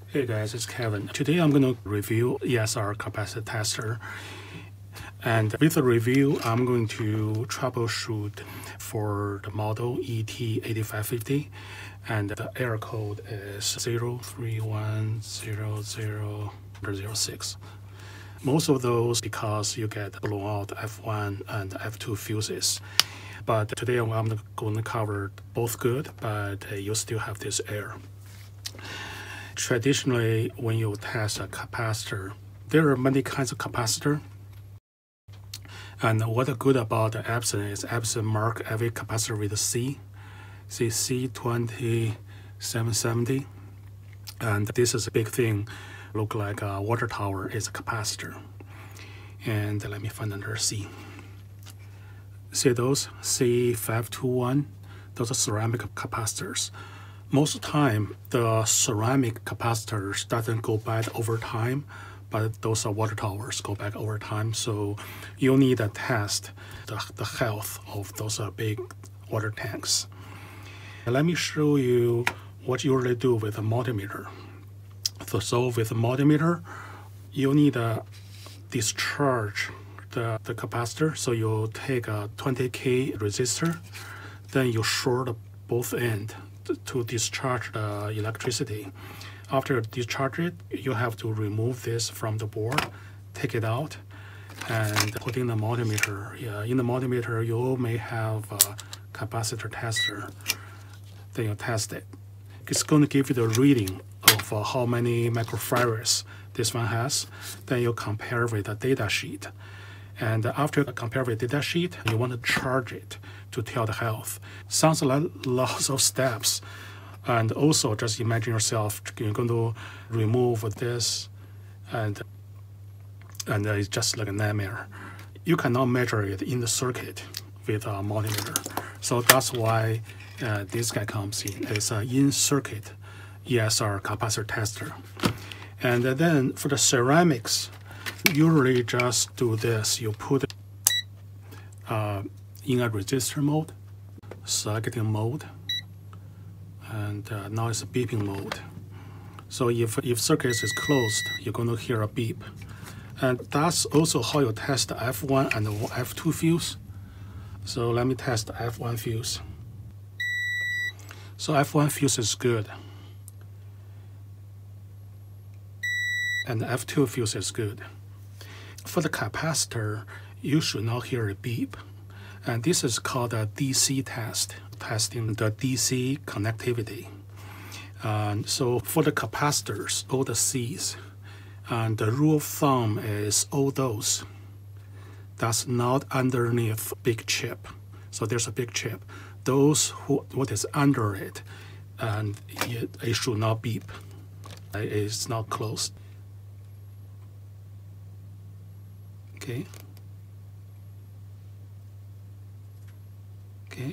Hey guys, it's Kevin. Today I'm going to review ESR capacitor tester. And with the review, I'm going to troubleshoot for the model ET-8550. And the error code is 0310006. Most of those because you get blown out F1 and F2 fuses. But today I'm going to cover both good, but you still have this error. Traditionally, when you test a capacitor, there are many kinds of capacitor. And what's good about the Epson is Epson mark every capacitor with a C. See C2770. And this is a big thing. Look like a water tower is a capacitor. And let me find another C. See those C521? Those are ceramic capacitors. Most of the time, the ceramic capacitors doesn't go bad over time, but those are water towers go back over time. So you need to test the health of those big water tanks. And let me show you what you usually do with a multimeter. So with a multimeter, you need to discharge the capacitor. So you take a 20K resistor, then you short both ends to discharge the electricity. After you discharge it, you have to remove this from the board, take it out, and put in the multimeter. In the multimeter, you may have a capacitor tester. Then you test it. It's going to give you the reading of how many microfarads this one has. Then you compare with the data sheet. And after you compare with the data sheet, you want to charge it to tell the health. Sounds like lots of steps. And also just imagine yourself, you're going to remove this and it's just like a nightmare. You cannot measure it in the circuit with a multimeter. So that's why this guy comes in. It's an in-circuit ESR capacitor tester. And then for the ceramics, usually just do this. You put in a resistor mode, circuiting mode, and now it's a beeping mode. So if circuit is closed, you're going to hear a beep. And that's also how you test the F1 and the F2 fuse. So let me test the F1 fuse. So F1 fuse is good. And the F2 fuse is good. For the capacitor, you should not hear a beep. And this is called a DC test, testing the DC connectivity. And so for the capacitors, all the C's, and the rule of thumb is all those. That's not underneath big chip. So there's a big chip. Those what is under it, and it should not beep. It's not closed. Okay. Okay.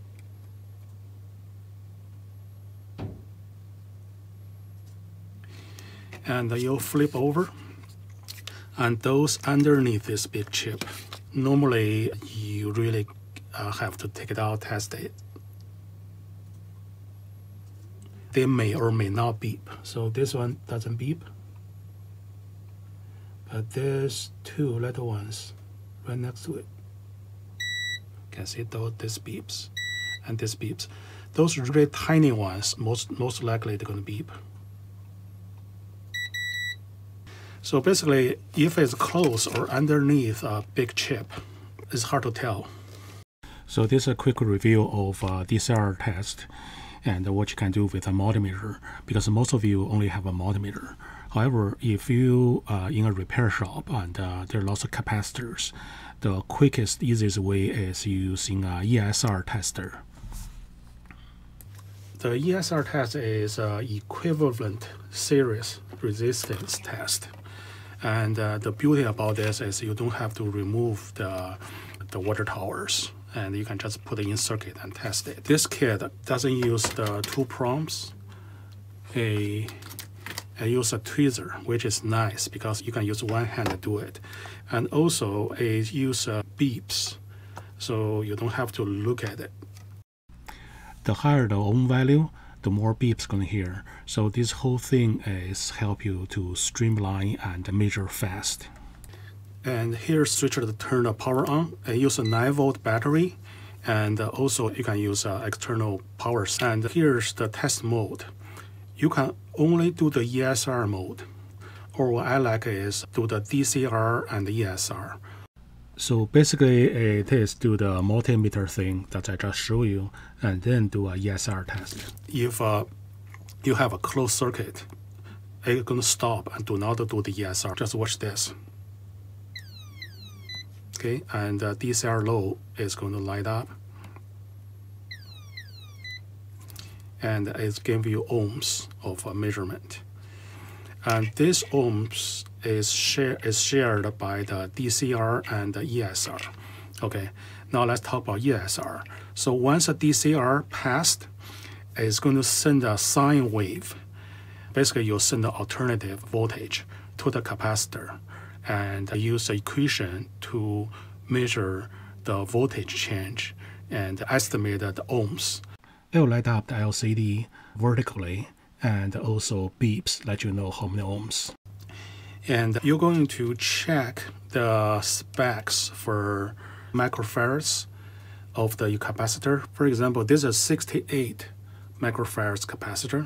And you'll flip over, and those underneath this big chip, normally you really have to take it out, test it. They may or may not beep. So this one doesn't beep, but there's two little ones right next to it. You can see this beeps and this beeps. Those really tiny ones, most likely they're going to beep. So basically, if it's close or underneath a big chip, it's hard to tell. So this is a quick review of DCR test and what you can do with a multimeter, because most of you only have a multimeter. However, if you are in a repair shop and there are lots of capacitors, the quickest, easiest way is using a ESR tester. The ESR test is an equivalent series resistance test. And the beauty about this is you don't have to remove the water towers, and you can just put it in circuit and test it. This kit doesn't use the two prongs. I use a tweezer, which is nice because you can use one hand to do it. And also it uses beeps, so you don't have to look at it. The higher the ohm value, the more beeps going to hear. So this whole thing is help you to streamline and measure fast. And here's switcher to turn the power on. I use a 9-volt battery, and also you can use external power. And here's the test mode. You can only do the ESR mode, or what I like is do the DCR and the ESR. So basically it is do the multimeter thing that I just showed you, and then do a ESR test. If you have a closed circuit, it's going to stop and do not do the ESR. Just watch this. Okay, and DCR low is going to light up, and it's giving you ohms of measurement. And this ohms is shared by the DCR and the ESR. Okay, now let's talk about ESR. So once a DCR passed, it's going to send a sine wave. Basically, you'll send the alternative voltage to the capacitor and use the equation to measure the voltage change and estimate the ohms. It will light up the LCD vertically and also beeps, let you know how many ohms. And you're going to check the specs for microfarads of the capacitor. For example, this is a 68 microfarads capacitor,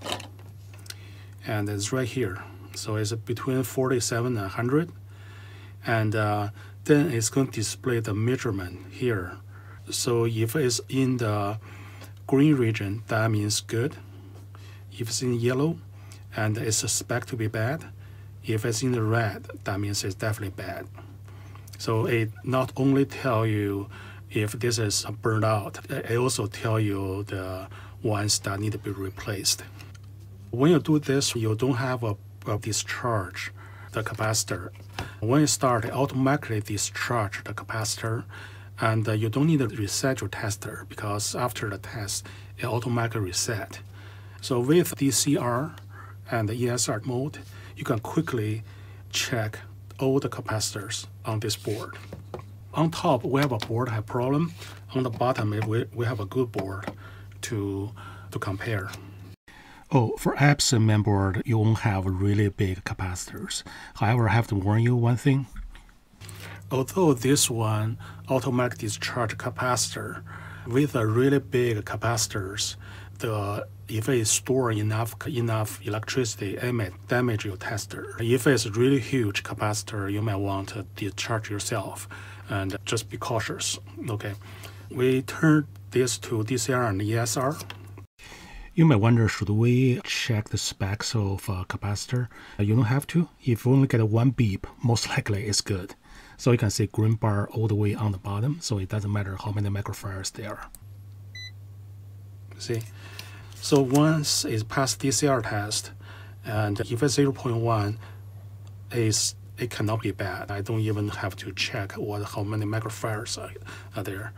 and it's right here. So it's between 47 and 100, and then it's going to display the measurement here. So if it's in the green region, that means good. If it's in yellow, and it's suspected to be bad, if it's in the red, that means it's definitely bad. So it not only tell you if this is burned out, it also tell you the ones that need to be replaced. When you do this, you don't have a discharge the capacitor. When you start, it automatically discharge the capacitor, and you don't need to reset your tester because after the test, it automatically reset. So with DCR and the ESR mode, you can quickly check all the capacitors on this board. On top, we have a board have problem. On the bottom, we have a good board to compare. Oh, for Epson Mainboard, you won't have really big capacitors. However, I have to warn you one thing. Although this one automatic discharge capacitor, with a really big capacitors, if it store enough electricity, it may damage your tester. If it's a really huge capacitor, you might want to discharge yourself, and just be cautious. Okay, we turn this to DCR and ESR. You may wonder, should we check the specs of a capacitor? You don't have to. If you only get one beep, most likely it's good. So you can see green bar all the way on the bottom, so it doesn't matter how many microfarads there are. See? So once it's past DCR test, and if it's 0.1, it cannot be bad. I don't even have to check how many microfarads are there.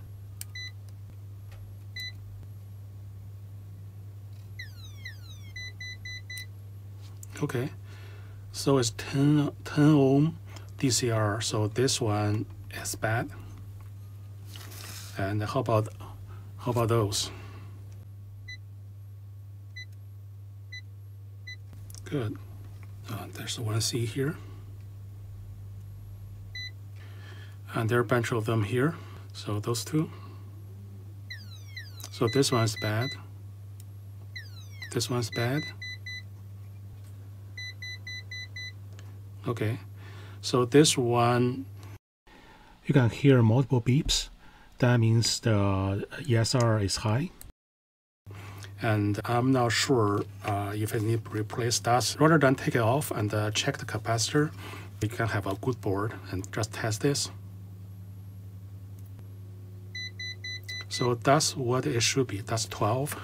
Okay, so it's 10 ohm DCR, so this one is bad. And how about those? Good. There's one C here, and there are a bunch of them here. So those two. So this one's bad. This one's bad. Okay, so this one, you can hear multiple beeps. That means the ESR is high. And I'm not sure if I need to replace that. Rather than take it off and check the capacitor, you can have a good board and just test this. So that's what it should be. That's 12.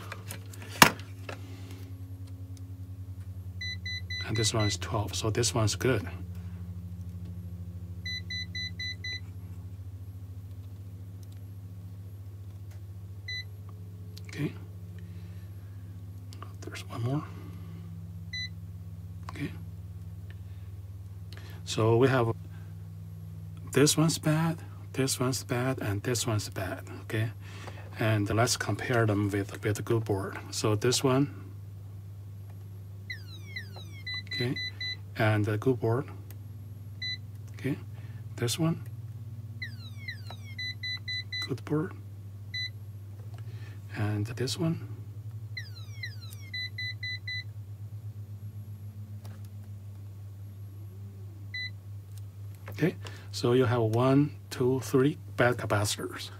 And this one is 12, so this one's good. Okay. There's one more. Okay. So we have this one's bad, this one's bad, and this one's bad. Okay. And let's compare them with a good board. So this one, okay, and the good board, okay, this one, good board, and this one. Okay, so you have 1, 2, 3 bad capacitors.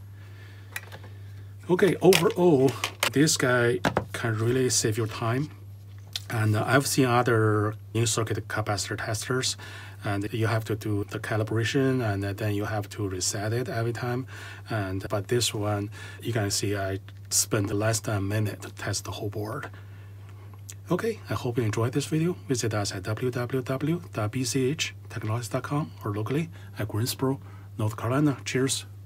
Okay, overall, this guy can really save your time. And I've seen other in-circuit capacitor testers, and you have to do the calibration, and then you have to reset it every time. But this one, you can see I spent less than a minute to test the whole board. Okay, I hope you enjoyed this video. Visit us at www.bchtechnologies.com or locally at Greensboro, North Carolina. Cheers.